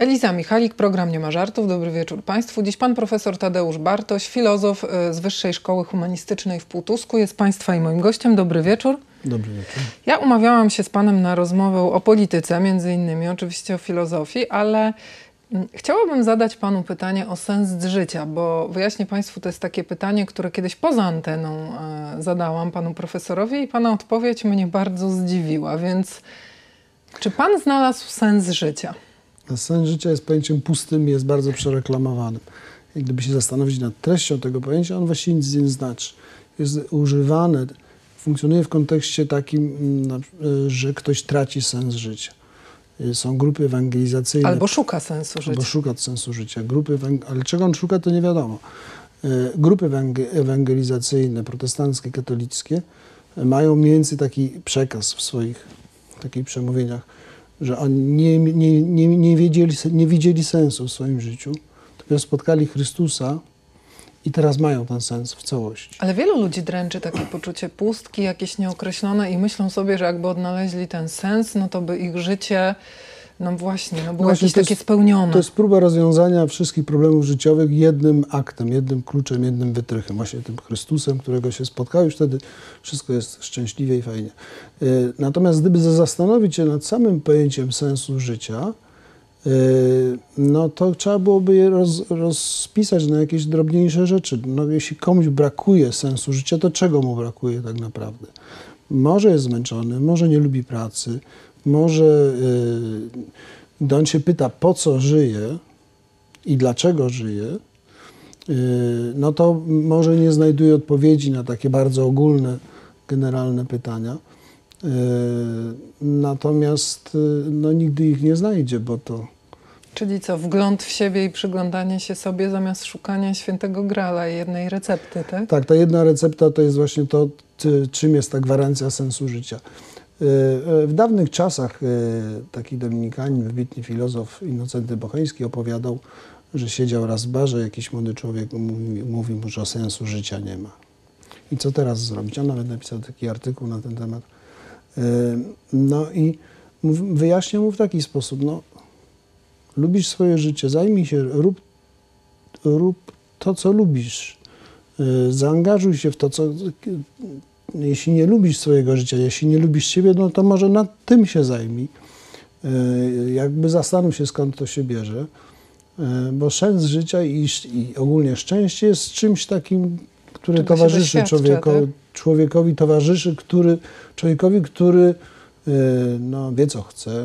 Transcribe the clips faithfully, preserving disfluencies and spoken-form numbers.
Eliza Michalik, program Nie ma żartów. Dobry wieczór Państwu. Dziś pan profesor Tadeusz Bartoś, filozof z Wyższej Szkoły Humanistycznej w Półtusku, jest Państwa i moim gościem. Dobry wieczór. Dobry wieczór. Ja umawiałam się z panem na rozmowę o polityce, między innymi oczywiście o filozofii, ale chciałabym zadać panu pytanie o sens życia, bo wyjaśnię Państwu, to jest takie pytanie, które kiedyś poza anteną e, zadałam panu profesorowi i pana odpowiedź mnie bardzo zdziwiła, więc czy pan znalazł sens życia? Sens życia jest pojęciem pustym i jest bardzo przereklamowanym. I gdyby się zastanowić nad treścią tego pojęcia, on właściwie nic nie znaczy. Jest używane, funkcjonuje w kontekście takim, że ktoś traci sens życia. Są grupy ewangelizacyjne. Albo szuka sensu życia. Albo szuka sensu życia. Grupy, ale czego on szuka, to nie wiadomo. Grupy ewangelizacyjne, protestanckie, katolickie mają mniej więcej taki przekaz w swoich takich przemówieniach, że oni nie, nie, nie, nie, wiedzieli, nie widzieli sensu w swoim życiu, dopiero spotkali Chrystusa i teraz mają ten sens w całości. Ale wielu ludzi dręczy takie poczucie pustki, jakieś nieokreślone i myślą sobie, że jakby odnaleźli ten sens, no to by ich życie, no właśnie, no było no jakieś takie jest, spełnione. To jest próba rozwiązania wszystkich problemów życiowych jednym aktem, jednym kluczem, jednym wytrychem, właśnie tym Chrystusem, którego się spotkało, już wtedy wszystko jest szczęśliwie i fajnie. Natomiast gdyby zastanowić się nad samym pojęciem sensu życia, no to trzeba byłoby je roz, rozpisać na jakieś drobniejsze rzeczy. No, jeśli komuś brakuje sensu życia, to czego mu brakuje tak naprawdę? Może jest zmęczony, może nie lubi pracy, może gdy on się pyta, po co żyje i dlaczego żyje, no to może nie znajduje odpowiedzi na takie bardzo ogólne, generalne pytania. Natomiast no, nigdy ich nie znajdzie, bo to... Czyli co, wgląd w siebie i przyglądanie się sobie zamiast szukania świętego grala i jednej recepty, tak? Tak, ta jedna recepta to jest właśnie to, czym jest ta gwarancja sensu życia. W dawnych czasach taki dominikanin, wybitny filozof Innocenty Bocheński opowiadał, że siedział raz w barze, jakiś młody człowiek mówi, mówi mu, że sensu życia nie ma. I co teraz zrobić? On nawet napisał taki artykuł na ten temat. No i wyjaśnię mu w taki sposób, no lubisz swoje życie, zajmij się, rób, rób to, co lubisz, zaangażuj się w to, co... Jeśli nie lubisz swojego życia, jeśli nie lubisz siebie, no to może nad tym się zajmij. Jakby zastanów się, skąd to się bierze, bo sens życia i, i ogólnie szczęście jest czymś takim, który Czego towarzyszy człowiekowi, tak? człowiekowi towarzyszy, który, człowiekowi, który no, wie, co chce,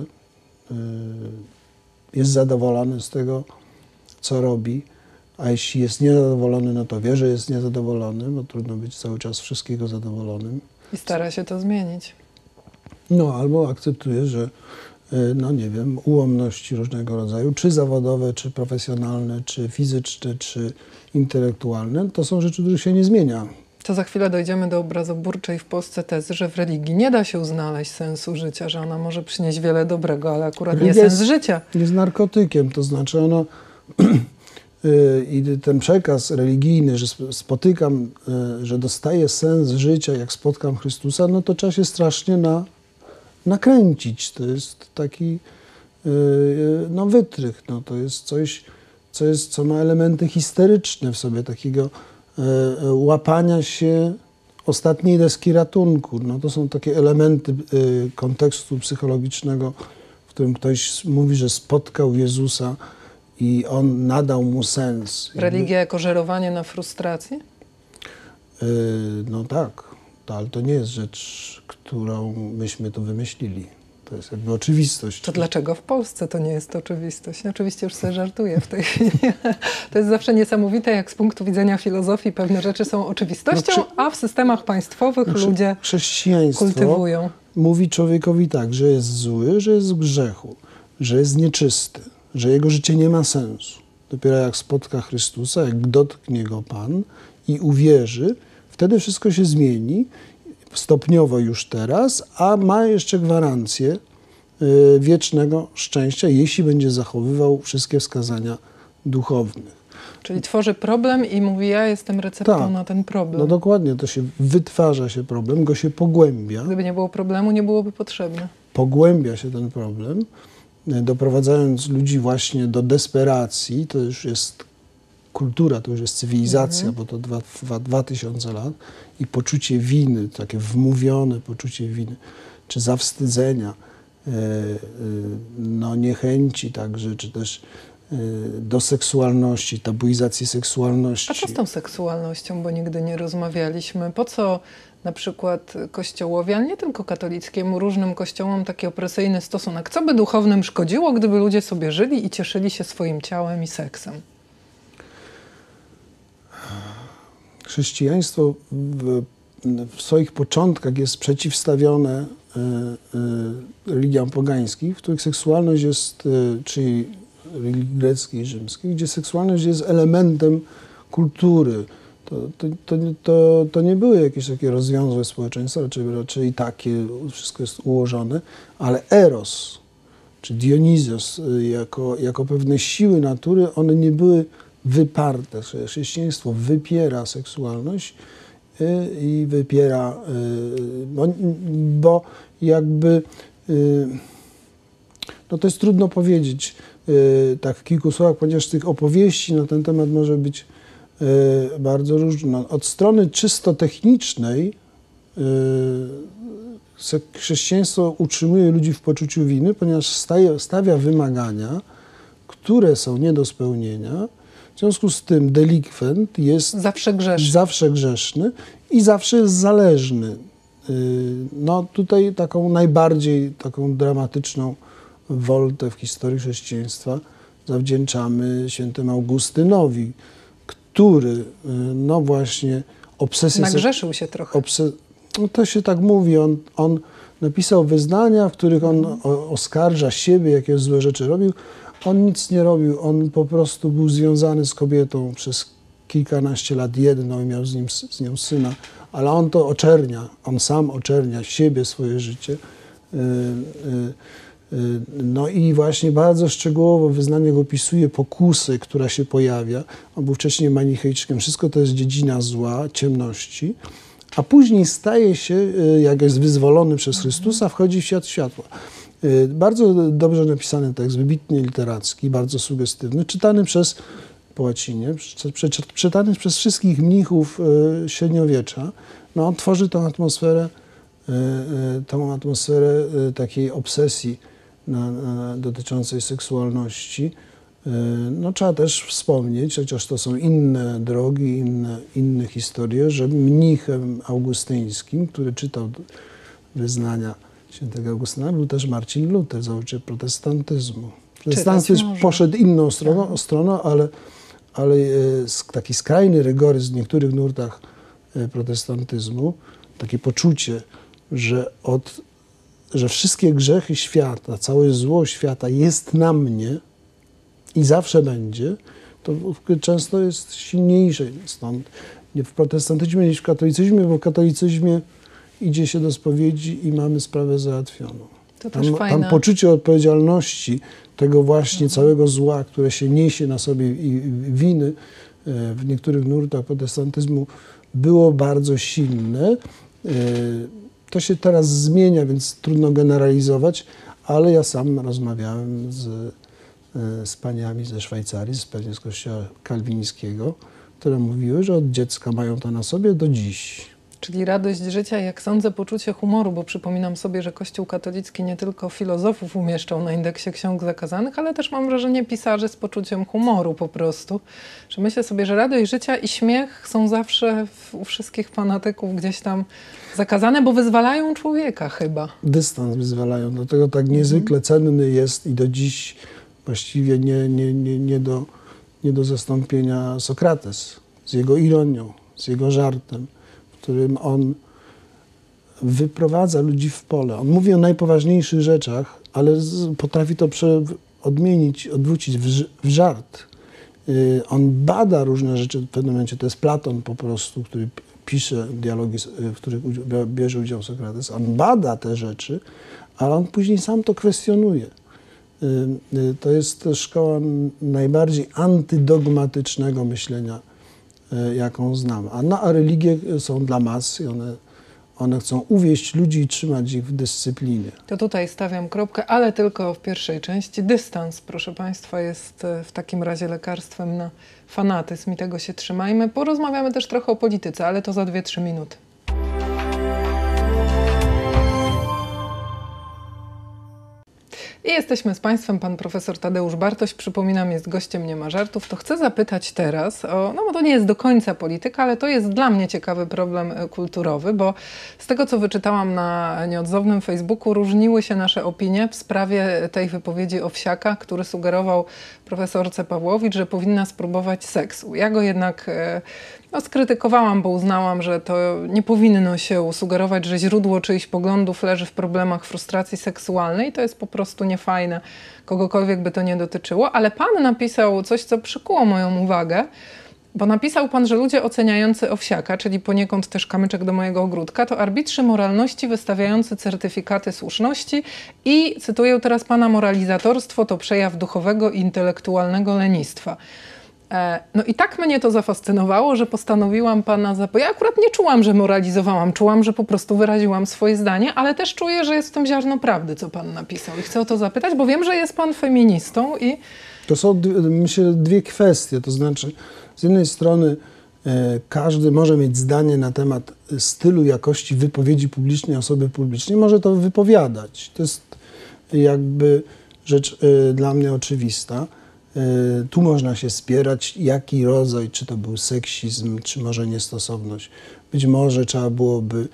jest zadowolony z tego, co robi, a jeśli jest niezadowolony, no to wie, że jest niezadowolony, bo trudno być cały czas wszystkiego zadowolonym. I stara się to zmienić. No, albo akceptuje, że no nie wiem, ułomności różnego rodzaju, czy zawodowe, czy profesjonalne, czy fizyczne, czy intelektualne, to są rzeczy, których się nie zmienia. To za chwilę dojdziemy do obrazoburczej w Polsce tezy, że w religii nie da się znaleźć sensu życia, że ona może przynieść wiele dobrego, ale akurat Religia nie sens jest, życia. Jest narkotykiem, to znaczy ona... I ten przekaz religijny, że spotykam, że dostaję sens życia, jak spotkam Chrystusa, no to trzeba się strasznie na, nakręcić. To jest taki no, wytrych. No, to jest coś, co, jest, co ma elementy histeryczne w sobie, takiego łapania się ostatniej deski ratunku. No, to są takie elementy kontekstu psychologicznego, w którym ktoś mówi, że spotkał Jezusa i on nadał mu sens. Religia jako żerowanie na frustracji? Yy, no tak, to, ale to nie jest rzecz, którą myśmy tu wymyślili. To jest jakby oczywistość. To dlaczego w Polsce to nie jest oczywistość? Oczywiście już sobie żartuję w tej chwili. To jest zawsze niesamowite, jak z punktu widzenia filozofii pewne rzeczy są oczywistością, no, a w systemach państwowych no, ludzie chrześcijaństwo kultywują. Mówi człowiekowi tak, że jest zły, że jest w grzechu, że jest nieczysty, że jego życie nie ma sensu. Dopiero jak spotka Chrystusa, jak dotknie go Pan i uwierzy, wtedy wszystko się zmieni, stopniowo już teraz, a ma jeszcze gwarancję y, wiecznego szczęścia, jeśli będzie zachowywał wszystkie wskazania duchownych. Czyli tworzy problem i mówi, ja jestem receptą tak, na ten problem. No dokładnie, to się wytwarza się problem, go się pogłębia. Gdyby nie było problemu, nie byłoby potrzebne. Pogłębia się ten problem. doprowadzając ludzi właśnie do desperacji, to już jest kultura, to już jest cywilizacja, bo to dwa, dwa, dwa tysiące lat i poczucie winy, takie wmówione poczucie winy, czy zawstydzenia, e, e, no niechęci także, czy też e, do seksualności, tabuizacji seksualności. A co z tą seksualnością, bo nigdy nie rozmawialiśmy? Po co na przykład kościołowi, ale nie tylko katolickiemu, różnym kościołom taki opresyjny stosunek? Co by duchownym szkodziło, gdyby ludzie sobie żyli i cieszyli się swoim ciałem i seksem? Chrześcijaństwo w, w swoich początkach jest przeciwstawione y, y, religiom pogańskim, w których seksualność jest, y, czyli religii greckiej i rzymskiej, gdzie seksualność jest elementem kultury. To, to, to, to, to nie były jakieś takie rozwiązłe społeczeństwa, raczej, raczej takie, wszystko jest ułożone, ale eros, czy Dionizios, jako, jako pewne siły natury, one nie były wyparte. Chrześcijaństwo wypiera seksualność i wypiera, bo, bo jakby, no to jest trudno powiedzieć tak w kilku słowach, ponieważ tych opowieści na ten temat może być bardzo różne. Od strony czysto technicznej chrześcijaństwo utrzymuje ludzi w poczuciu winy, ponieważ staje, stawia wymagania, które są nie do spełnienia. W związku z tym delikwent jest zawsze grzeszny. zawsze grzeszny i zawsze jest zależny. No tutaj taką najbardziej taką dramatyczną woltę w historii chrześcijaństwa zawdzięczamy świętemu Augustynowi, który no właśnie obsesję... Nagrzeszył się trochę. Obse, no to się tak mówi. On, on napisał wyznania, w których on o, oskarża siebie, jakie złe rzeczy robił. On nic nie robił, on po prostu był związany z kobietą przez kilkanaście lat jedną i miał z, nim, z nią syna, ale on to oczernia, on sam oczernia siebie, swoje życie. No i właśnie bardzo szczegółowo wyznanie go opisuje pokusę, która się pojawia. On był wcześniej manichejczykiem, wszystko to jest dziedzina zła, ciemności, a później staje się, jak jest wyzwolony przez Chrystusa, wchodzi w świat światła. Bardzo dobrze napisany tekst, wybitnie literacki, bardzo sugestywny, czytany przez, po łacinie, czytany przez wszystkich mnichów średniowiecza. No, on tworzy tą atmosferę, tą atmosferę takiej obsesji na, na, dotyczącej seksualności. No, trzeba też wspomnieć, chociaż to są inne drogi, inne, inne historie, że mnichem augustyńskim, który czytał wyznania świętego Augustyna, był też Marcin Luther, założyciel protestantyzmu. Protestantyzm poszedł inną stroną, stroną ale, ale taki skrajny rygoryzm w niektórych nurtach protestantyzmu, takie poczucie, że, od, że wszystkie grzechy świata, całe zło świata jest na mnie i zawsze będzie, to często jest silniejsze stąd. Nie w protestantyzmie niż w katolicyzmie, bo w katolicyzmie idzie się do spowiedzi i mamy sprawę załatwioną. To też tam, fajne. tam poczucie odpowiedzialności tego właśnie mhm. całego zła, które się niesie na sobie i winy w niektórych nurtach protestantyzmu było bardzo silne. To się teraz zmienia, więc trudno generalizować, ale ja sam rozmawiałem z, z paniami ze Szwajcarii, z paniami z kościoła kalwińskiego, które mówiły, że od dziecka mają to na sobie do dziś. Czyli radość życia, jak sądzę, poczucie humoru, bo przypominam sobie, że Kościół katolicki nie tylko filozofów umieszczał na indeksie ksiąg zakazanych, ale też mam wrażenie pisarzy z poczuciem humoru po prostu. Że myślę sobie, że radość życia i śmiech są zawsze w, u wszystkich fanatyków gdzieś tam zakazane, bo wyzwalają człowieka chyba. Dystans wyzwalają, dlatego tak niezwykle cenny jest i do dziś właściwie nie, nie, nie, nie, do, nie do zastąpienia Sokrates z jego ironią, z jego żartem, w którym on wyprowadza ludzi w pole. On mówi o najpoważniejszych rzeczach, ale potrafi to prze, odmienić, odwrócić w, w żart. Yy, on bada różne rzeczy w pewnym momencie. To jest Platon po prostu, który pisze dialogi, w których bierze udział Sokrates. On bada te rzeczy, ale on później sam to kwestionuje. Yy, yy, to jest też szkoła najbardziej antydogmatycznego myślenia, jaką znam. A, no, a religie są dla mas i one, One chcą uwieść ludzi i trzymać ich w dyscyplinie. To tutaj stawiam kropkę, ale tylko w pierwszej części. Dystans, proszę Państwa, jest w takim razie lekarstwem na fanatyzm i tego się trzymajmy. Porozmawiamy też trochę o polityce, ale to za dwie trzy minuty. I jesteśmy z Państwem, pan profesor Tadeusz Bartoś, przypominam, jest gościem Nie ma żartów. To chcę zapytać teraz o, no bo to nie jest do końca polityka, ale to jest dla mnie ciekawy problem kulturowy, bo z tego, co wyczytałam na nieodzownym Facebooku, różniły się nasze opinie w sprawie tej wypowiedzi Owsiaka, który sugerował profesorce Pawłowicz, że powinna spróbować seksu. Ja go jednak no, skrytykowałam, bo uznałam, że to nie powinno się sugerować, że źródło czyichś poglądów leży w problemach frustracji seksualnej. To jest po prostu niefajne, kogokolwiek by to nie dotyczyło. Ale pan napisał coś, co przykuło moją uwagę, bo napisał pan, że ludzie oceniający Owsiaka, czyli poniekąd też kamyczek do mojego ogródka, to arbitrzy moralności wystawiający certyfikaty słuszności i, cytuję teraz pana, moralizatorstwo to przejaw duchowego i intelektualnego lenistwa. No i tak mnie to zafascynowało, że postanowiłam pana zapytać. Ja akurat nie czułam, że moralizowałam, czułam, że po prostu wyraziłam swoje zdanie, ale też czuję, że jest w tym ziarno prawdy, co pan napisał. I chcę o to zapytać, bo wiem, że jest pan feministą i... To są, myślę, dwie kwestie. To znaczy, z jednej strony e, każdy może mieć zdanie na temat stylu, jakości wypowiedzi publicznej osoby publicznej, może to wypowiadać. To jest jakby rzecz e, dla mnie oczywista. Tu można się spierać, jaki rodzaj, czy to był seksizm, czy może niestosowność. Być może trzeba byłoby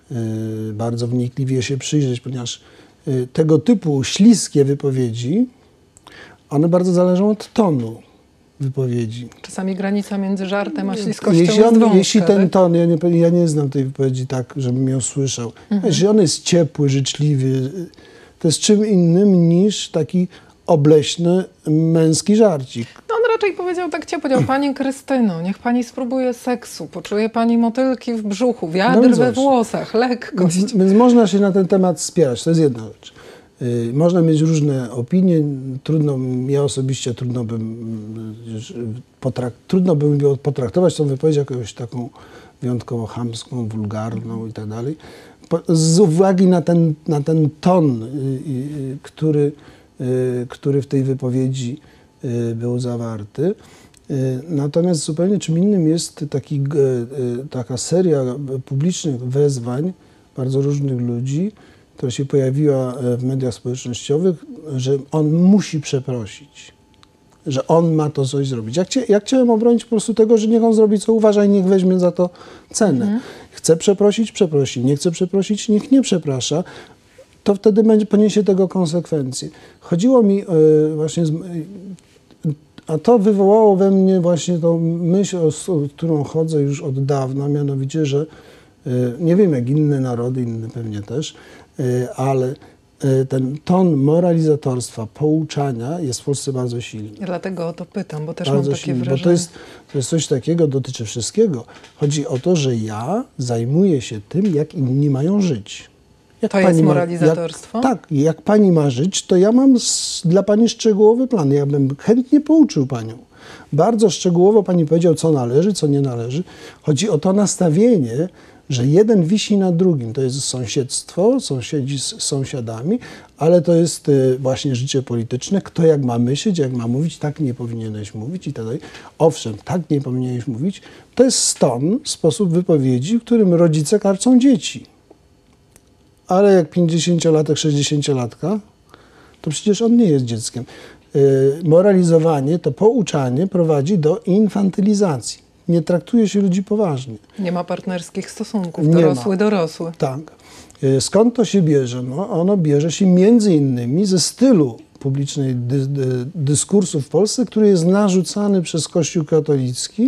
bardzo wnikliwie się przyjrzeć, ponieważ tego typu śliskie wypowiedzi, one bardzo zależą od tonu wypowiedzi. Czasami granica między żartem a śliskością jeśli jest on, wąska, Jeśli ten tak? ton, ja nie, ja nie znam tej wypowiedzi tak, żebym ją słyszał. Mhm. Jeśli on jest ciepły, życzliwy, to jest czym innym niż taki obleśny męski żarcik. No on raczej powiedział tak ciepło, powiedział: pani Krystyno, niech pani spróbuje seksu, poczuje pani motylki w brzuchu, wiatr no we włosach, lekkość. Więc, więc można się na ten temat spierać, to jest jedna rzecz. Yy, można mieć różne opinie, trudno, ja osobiście trudno bym, potrak, trudno bym potraktować tą wypowiedź jako jakąś taką wyjątkowo chamską, wulgarną i tak dalej. Z uwagi na ten, na ten ton, yy, yy, który który w tej wypowiedzi był zawarty. Natomiast zupełnie czym innym jest taki, taka seria publicznych wezwań bardzo różnych ludzi, która się pojawiła w mediach społecznościowych, że on musi przeprosić, że on ma to coś zrobić. Ja, chcia, ja chciałem obronić po prostu tego, że niech on zrobi co uważa i niech weźmie za to cenę. Mhm. Chce przeprosić, przeprosi. Nie chce przeprosić, niech nie przeprasza. To wtedy będzie, poniesie tego konsekwencje. Chodziło mi y, właśnie, z, y, a to wywołało we mnie właśnie tą myśl, o, o którą chodzę już od dawna, mianowicie, że y, nie wiem jak inne narody, inne pewnie też, y, ale y, ten ton moralizatorstwa, pouczania jest w Polsce bardzo silny. Ja dlatego o to pytam, bo też bardzo mam takie silny, wrażenie. Bo to jest, to jest coś takiego, dotyczy wszystkiego. Chodzi o to, że ja zajmuję się tym, jak inni mają żyć. Jak to jest moralizatorstwo? Ma, jak, tak, jak pani ma żyć, to ja mam s, dla pani szczegółowy plan. Ja bym chętnie pouczył panią. Bardzo szczegółowo pani powiedział, co należy, co nie należy. Chodzi o to nastawienie, że jeden wisi na drugim. To jest sąsiedztwo, sąsiedzi z sąsiadami, ale to jest y, właśnie życie polityczne. Kto jak ma myśleć, jak ma mówić, tak nie powinieneś mówić i tak dalej. Owszem, tak nie powinieneś mówić. To jest ston, sposób wypowiedzi, w którym rodzice karcą dzieci. Ale jak pięćdziesięciolatek, sześćdziesięciolatka, to przecież on nie jest dzieckiem. Yy, moralizowanie, to pouczanie prowadzi do infantylizacji. Nie traktuje się ludzi poważnie. Nie ma partnerskich stosunków, dorosły, dorosły. Tak. Yy, skąd to się bierze? No, ono bierze się między innymi ze stylu publicznej dy, dy, dyskursu w Polsce, który jest narzucany przez Kościół katolicki.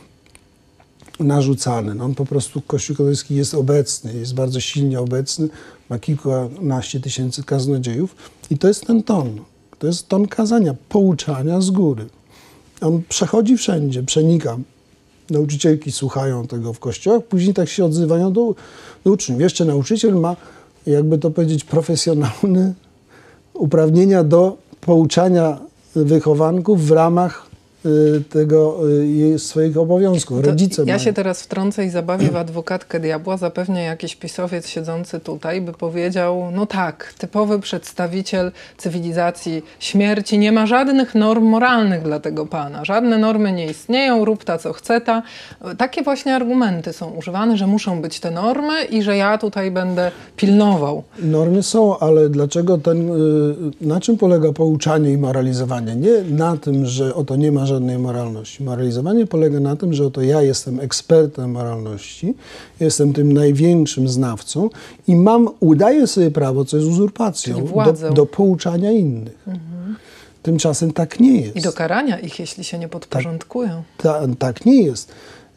Narzucany. No on po prostu, Kościół katolicki jest obecny, jest bardzo silnie obecny, ma kilkanaście tysięcy kaznodziejów i to jest ten ton. To jest ton kazania, pouczania z góry. On przechodzi wszędzie, przenika. Nauczycielki słuchają tego w kościołach, później tak się odzywają do, do uczniów. Jeszcze nauczyciel ma, jakby to powiedzieć, profesjonalne uprawnienia do pouczania wychowanków w ramach tego swoich obowiązków. To Rodzice ja mają. się teraz wtrącę i zabawię w adwokatkę diabła. Zapewne jakiś pisowiec siedzący tutaj by powiedział, no tak, typowy przedstawiciel cywilizacji śmierci, nie ma żadnych norm moralnych dla tego pana. Żadne normy nie istnieją, rób ta co chce ta. Takie właśnie argumenty są używane, że muszą być te normy i że ja tutaj będę pilnował. Normy są, ale dlaczego ten, na czym polega pouczanie i moralizowanie? Nie na tym, że oto nie ma żadnej moralności. Moralizowanie polega na tym, że oto ja jestem ekspertem moralności, jestem tym największym znawcą i mam, udaję sobie prawo, co jest uzurpacją, do, do pouczania innych. Mhm. Tymczasem tak nie jest. I do karania ich, jeśli się nie podporządkują. Tak, ta, tak nie jest.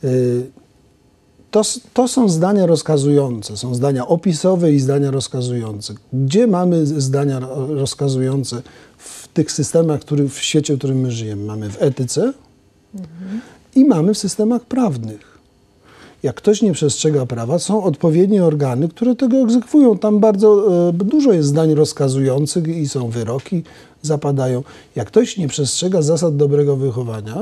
To, to są zdania rozkazujące, są zdania opisowe i zdania rozkazujące. Gdzie mamy zdania rozkazujące w tych systemach, który, w świecie, w którym my żyjemy? Mamy w etyce mhm. i mamy w systemach prawnych. Jak ktoś nie przestrzega prawa, są odpowiednie organy, które tego egzekwują. Tam bardzo e, dużo jest zdań rozkazujących i są wyroki, zapadają. Jak ktoś nie przestrzega zasad dobrego wychowania,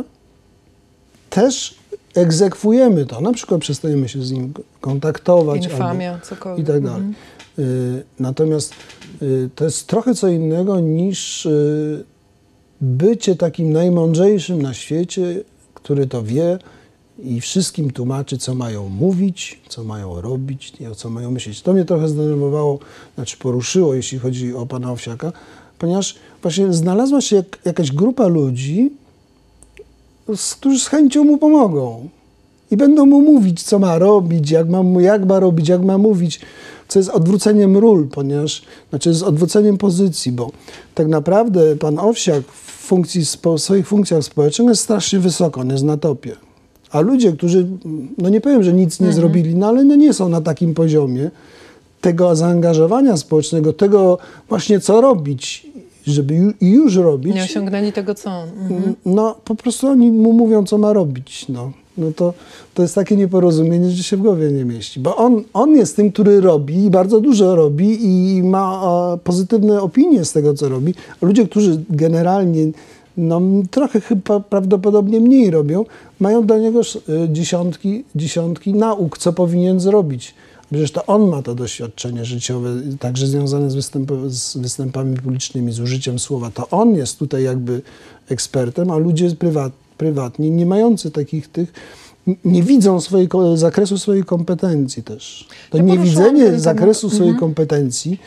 też egzekwujemy to. Na przykład przestajemy się z nim kontaktować. Infamia, albo cokolwiek. I tak dalej. Mhm. Y, natomiast y, to jest trochę co innego niż y, bycie takim najmądrzejszym na świecie, który to wie i wszystkim tłumaczy, co mają mówić, co mają robić i o co mają myśleć. To mnie trochę zdenerwowało, znaczy poruszyło, jeśli chodzi o pana Owsiaka, ponieważ właśnie znalazła się jak, jakaś grupa ludzi, z, którzy z chęcią mu pomogą i będą mu mówić, co ma robić, jak ma, jak ma robić, jak ma mówić, co jest odwróceniem ról, ponieważ, znaczy jest odwróceniem pozycji, bo tak naprawdę pan Owsiak w, funkcji, w swoich funkcjach społecznych jest strasznie wysoko, on jest na topie. A ludzie, którzy, no nie powiem, że nic nie mhm. zrobili, no ale no nie są na takim poziomie tego zaangażowania społecznego, tego właśnie co robić, żeby ju, już robić. Nie osiągnęli tego, co on. Mhm. No po prostu oni mu mówią, co ma robić. No, no to, to jest takie nieporozumienie, że się w głowie nie mieści. Bo on, on jest tym, który robi i bardzo dużo robi i ma a, pozytywne opinie z tego, co robi. A ludzie, którzy generalnie no, trochę chyba prawdopodobnie mniej robią, mają do niego dziesiątki, dziesiątki nauk, co powinien zrobić. Przecież to on ma to doświadczenie życiowe, także związane z, występ, z występami publicznymi, z użyciem słowa. To on jest tutaj jakby ekspertem, a ludzie prywat, prywatni, nie mający takich tych, nie widzą swojej, zakresu swojej kompetencji też. To ja niewidzenie zakresu swojej mhm. kompetencji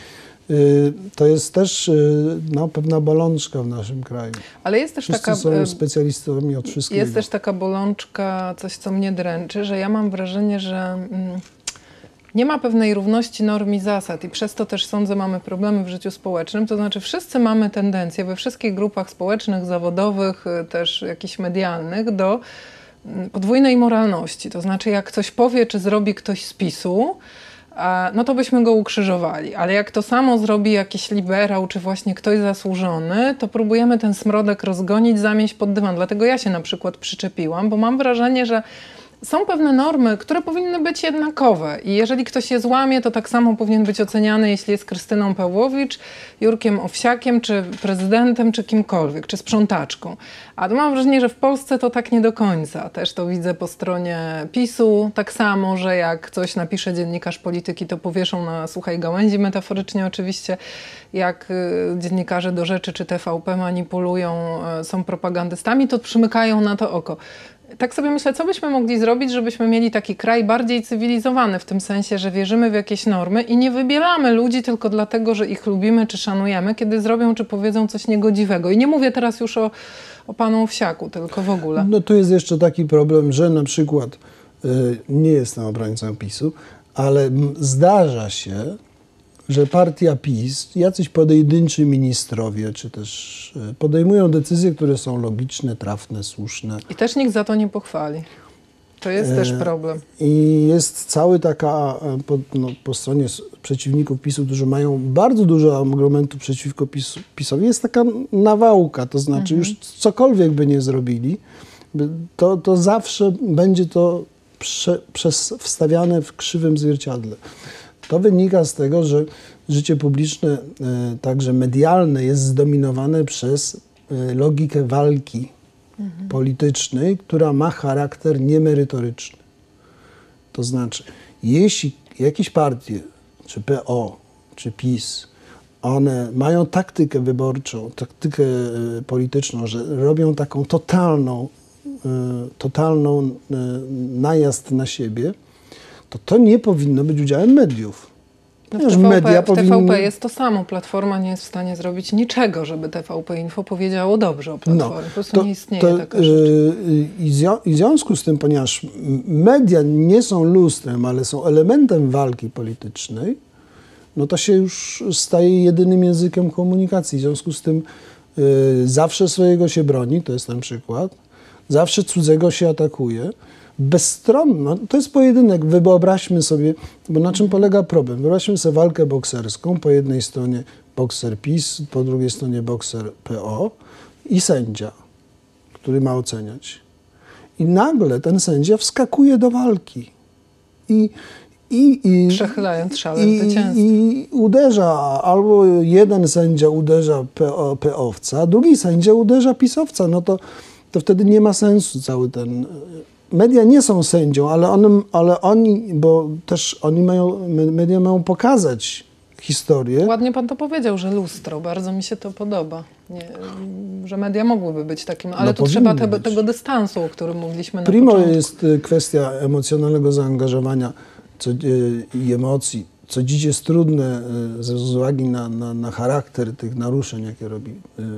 y, to jest też y, no, pewna bolączka w naszym kraju. Ale jest też Wszyscy taka, są specjalistami od wszystkiego. Jest też taka bolączka, coś co mnie dręczy, że ja mam wrażenie, że mm, nie ma pewnej równości norm i zasad i przez to też sądzę mamy problemy w życiu społecznym, to znaczy wszyscy mamy tendencję we wszystkich grupach społecznych, zawodowych, też jakichś medialnych do podwójnej moralności, to znaczy jak coś powie czy zrobi ktoś z PiSu, no to byśmy go ukrzyżowali, ale jak to samo zrobi jakiś liberał czy właśnie ktoś zasłużony, to próbujemy ten smrodek rozgonić, zamieść pod dywan. Dlatego ja się na przykład przyczepiłam, bo mam wrażenie, że są pewne normy, które powinny być jednakowe i jeżeli ktoś je złamie, to tak samo powinien być oceniany, jeśli jest Krystyną Pawłowicz, Jurkiem Owsiakiem, czy prezydentem, czy kimkolwiek, czy sprzątaczką. A to mam wrażenie, że w Polsce to tak nie do końca. Też to widzę po stronie PiSu, tak samo, że jak coś napisze dziennikarz polityki, to powieszą na suchej gałęzi, metaforycznie oczywiście, jak dziennikarze do Rzeczy czy T V P manipulują, są propagandystami, to przymykają na to oko. Tak sobie myślę, co byśmy mogli zrobić, żebyśmy mieli taki kraj bardziej cywilizowany, w tym sensie, że wierzymy w jakieś normy i nie wybielamy ludzi tylko dlatego, że ich lubimy czy szanujemy, kiedy zrobią czy powiedzą coś niegodziwego. I nie mówię teraz już o, o panu Owsiaku, tylko w ogóle. No tu jest jeszcze taki problem, że na przykład y, nie jestem obrońcą PiSu, ale zdarza się, że partia PiS, jacyś pojedynczy ministrowie, czy też podejmują decyzje, które są logiczne, trafne, słuszne. I też nikt za to nie pochwali. To jest e, też problem. I jest cały taka, po, no, po stronie przeciwników PiSu, którzy mają bardzo dużo argumentów przeciwko PiSu, PiSowi, jest taka nawałka, to znaczy mhm. już cokolwiek by nie zrobili, to, to zawsze będzie to prze, przez, wstawiane w krzywym zwierciadle. To wynika z tego, że życie publiczne, także medialne, jest zdominowane przez logikę walki. mhm. politycznej, która ma charakter niemerytoryczny. To znaczy, jeśli jakieś partie, czy P O, czy PiS, one mają taktykę wyborczą, taktykę polityczną, że robią taką totalną, totalną najazd na siebie, to to nie powinno być udziałem mediów. No w T V P, media w powinny... T V P jest to samo. Platforma nie jest w stanie zrobić niczego, żeby T V P Info powiedziało dobrze o Platformie. No, po prostu to, nie istnieje to, taka rzecz. I, zio- I w związku z tym, ponieważ media nie są lustrem, ale są elementem walki politycznej, no to się już staje jedynym językiem komunikacji. W związku z tym y, zawsze swojego się broni, to jest ten przykład, zawsze cudzego się atakuje. Bezstronno, to jest pojedynek, wyobraźmy sobie, bo na czym polega problem? Wyobraźmy sobie walkę bokserską, po jednej stronie bokser PiS, po drugiej stronie bokser P O i sędzia, który ma oceniać. I nagle ten sędzia wskakuje do walki i I, i, przechylając szale zwycięstwa. I uderza, albo jeden sędzia uderza P O-wca, drugi sędzia uderza pisowca. No to, to wtedy nie ma sensu cały ten... Media nie są sędzią, ale, one, ale oni, bo też oni mają, media mają pokazać historię. Ładnie pan to powiedział, że lustro, bardzo mi się to podoba. Nie, że media mogłyby być takim, ale no tu trzeba te, tego dystansu, o którym mówiliśmy na Primo początku. jest kwestia emocjonalnego zaangażowania co, i emocji, co dziś jest trudne ze uwagi na, na, na charakter tych naruszeń, jakie robi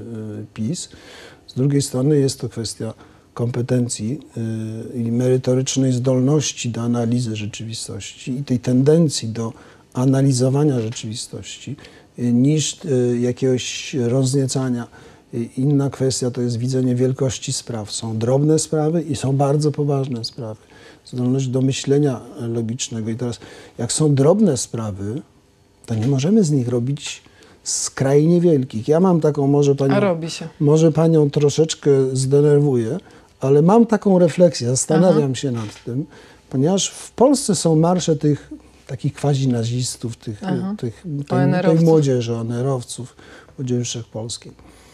PiS. Z drugiej strony jest to kwestia kompetencji i merytorycznej zdolności do analizy rzeczywistości i tej tendencji do analizowania rzeczywistości niż jakiegoś rozniecania. Inna kwestia to jest widzenie wielkości spraw. Są drobne sprawy i są bardzo poważne sprawy. Zdolność do myślenia logicznego. I teraz, jak są drobne sprawy, to nie możemy z nich robić skrajnie wielkich. Ja mam taką, może panią, A robi się. może panią troszeczkę zdenerwuję, ale mam taką refleksję, zastanawiam Aha. się nad tym, ponieważ w Polsce są marsze tych takich quasi-nazistów, tych, tych, tej, tej młodzieży, O N R-owców, młodzieży wszechpolskiej.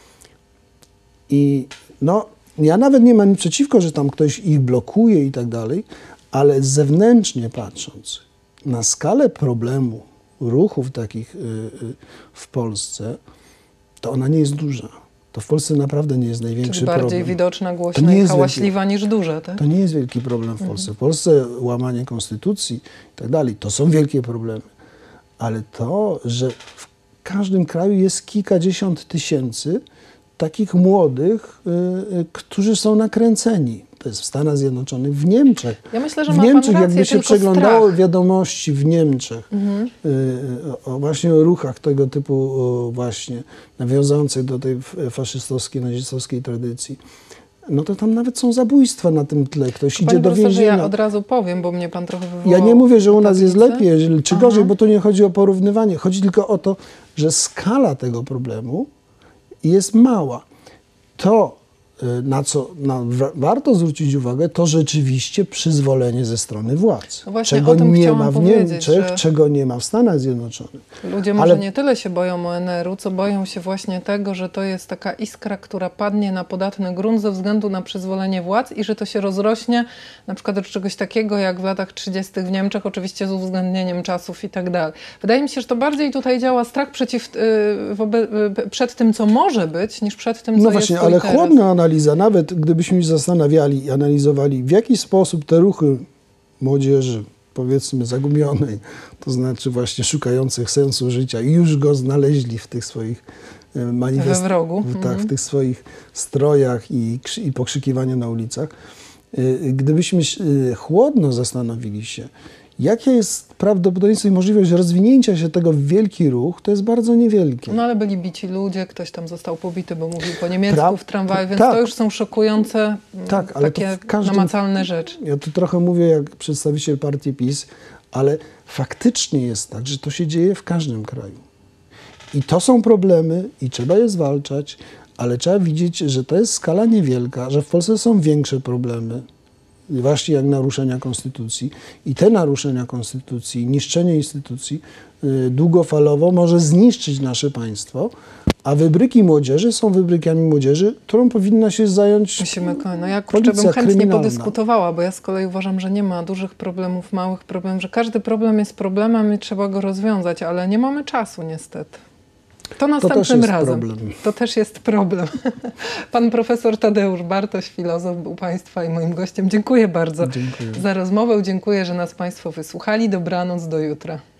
I no, ja nawet nie mam nic przeciwko, że tam ktoś ich blokuje i tak dalej, ale zewnętrznie patrząc na skalę problemu ruchów takich y, y, w Polsce, to ona nie jest duża. To w Polsce naprawdę nie jest największy Czyli bardziej problem. widoczna, głośna i hałaśliwa wielki, niż duża, tak? To nie jest wielki problem w Polsce. Mhm. W Polsce łamanie konstytucji i tak dalej, to są wielkie problemy. Ale to, że w każdym kraju jest kilkadziesiąt tysięcy takich młodych, y, y, którzy są nakręceni. To jest w Stanach Zjednoczonych, w Niemczech. Ja myślę, że w ma Niemczech, pan rację, jakby się przeglądało strach. wiadomości w Niemczech, Mhm. y, o, właśnie o ruchach tego typu o, właśnie nawiązujących do tej fasystowskiej, nazistowskiej tradycji, no to tam nawet są zabójstwa na tym tle. Ktoś Panie idzie do więzienia. Ja od razu powiem, bo mnie pan trochę wywołał. Ja nie mówię, że u nas jest tablicę. lepiej czy gorzej, Aha. bo tu nie chodzi o porównywanie. Chodzi tylko o to, że skala tego problemu jest mała. To, na co na, warto zwrócić uwagę, to rzeczywiście przyzwolenie ze strony władz. No właśnie, czego o tym nie ma w Niemczech, że czego nie ma w Stanach Zjednoczonych. Ludzie może Ale... nie tyle się boją O N R-u, co boją się właśnie tego, że to jest taka iskra, która padnie na podatny grunt ze względu na przyzwolenie władz i że to się rozrośnie na przykład do czegoś takiego jak w latach trzydziestych w Niemczech, oczywiście z uwzględnieniem czasów i tak dalej. Wydaje mi się, że to bardziej tutaj działa strach przeciw, yy, przed tym, co może być, niż przed tym, co no właśnie, jest tu ale i teraz. chłodna analiza, nawet gdybyśmy się zastanawiali i analizowali, w jaki sposób te ruchy młodzieży, powiedzmy zagubionej, to znaczy właśnie szukających sensu życia i już go znaleźli w tych swoich manifestacjach, we wrogu. w, tak, mhm. w tych swoich strojach i, i pokrzykiwaniu na ulicach. Gdybyśmy chłodno zastanowili się, jakie jest prawdopodobieństwo i możliwość rozwinięcia się tego w wielki ruch, to jest bardzo niewielkie. No ale byli bici ludzie, ktoś tam został pobity, bo mówił po niemiecku Pra... w tramwaju, więc tak. to już są szokujące, tak, ale takie każdym... namacalne rzeczy. Ja tu trochę mówię jak przedstawiciel partii PiS, ale faktycznie jest tak, że to się dzieje w każdym kraju. I to są problemy i trzeba je zwalczać, ale trzeba widzieć, że to jest skala niewielka, że w Polsce są większe problemy właśnie jak naruszenia konstytucji. I te naruszenia konstytucji, niszczenie instytucji y, długofalowo może zniszczyć nasze państwo, a wybryki młodzieży są wybrykami młodzieży, którą powinna się zająć Musimy, no ja kurczę bym chętnie kryminalna. podyskutowała, bo ja z kolei uważam, że nie ma dużych problemów, małych problemów, że każdy problem jest problemem i trzeba go rozwiązać, ale nie mamy czasu niestety. To następnym to też jest razem. Problem. To też jest problem. Pan profesor Tadeusz Bartoś, filozof, był Państwa i moim gościem. Dziękuję bardzo Dziękuję. za rozmowę. Dziękuję, że nas Państwo wysłuchali. Dobranoc, do jutra.